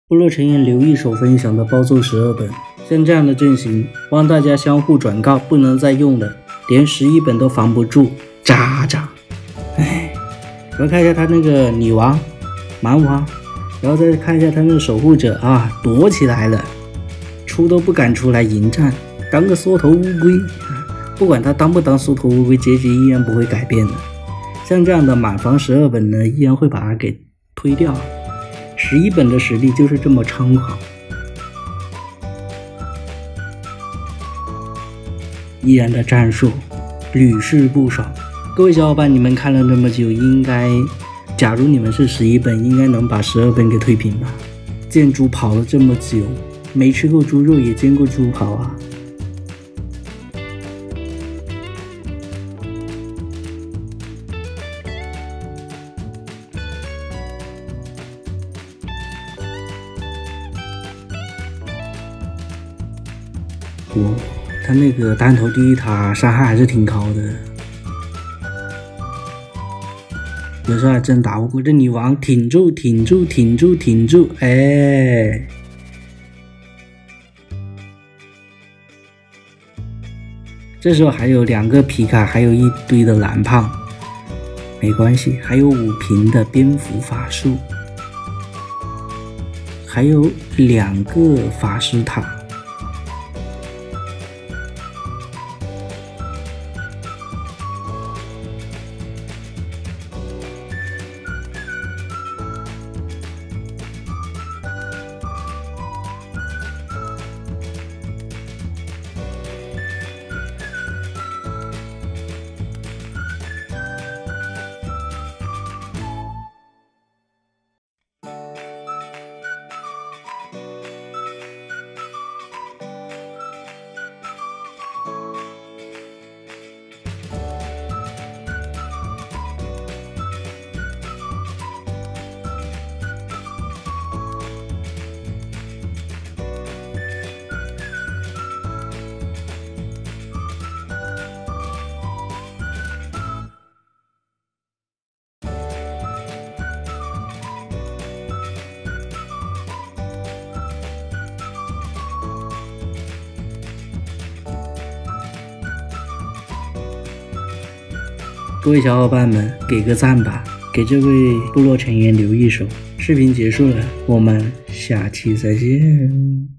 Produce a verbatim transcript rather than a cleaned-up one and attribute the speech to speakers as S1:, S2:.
S1: 部落成员刘一手分享的暴揍十二本，像这样的阵型，帮大家相互转告不能再用了，连十一本都防不住，渣渣。唉，我们看一下他那个女王、蛮王，然后再看一下他那个守护者啊，躲起来了，出都不敢出来迎战，当个缩头乌龟。不管他当不当缩头乌龟，结局依然不会改变的。像这样的满防十二本呢，依然会把它给推掉。十一本的实力就是这么猖狂，依然的战术屡试不爽。各位小伙伴，你们看了那么久，应该假如你们是十一本，应该能把十二本给推平吧？见猪跑了这么久，没吃过猪肉也见过猪跑啊。哦，他那个单头第一塔伤害还是挺高的，有时候还真打不过这女王，挺住挺住挺住挺住，哎，这时候还有两个皮卡，还有一堆的蓝胖，没关系，还有五瓶的蝙蝠法术，还有两个法师塔。各位小伙伴们，给个赞吧，给这位部落成员留一手。视频结束了，我们下期再见。